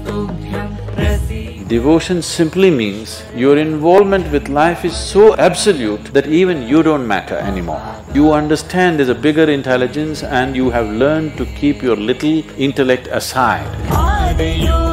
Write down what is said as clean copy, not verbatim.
Devotion simply means your involvement with life is so absolute that even you don't matter anymore. You understand there's a bigger intelligence and you have learned to keep your little intellect aside.